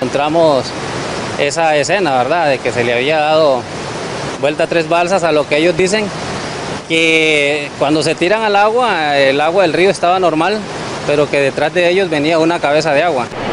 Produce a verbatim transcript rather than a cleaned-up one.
encontramos esa escena, ¿verdad? De que se le había dado vuelta a tres balsas, a lo que ellos dicen que cuando se tiran al agua, el agua del río estaba normal, pero que detrás de ellos venía una cabeza de agua.